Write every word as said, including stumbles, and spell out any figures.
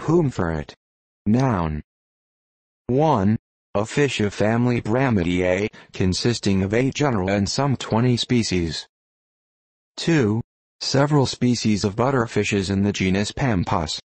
Pomfret. Noun. one. A fish of family Bramidae, consisting of eight genera and some twenty species. two. Several species of butterfishes in the genus Pampas.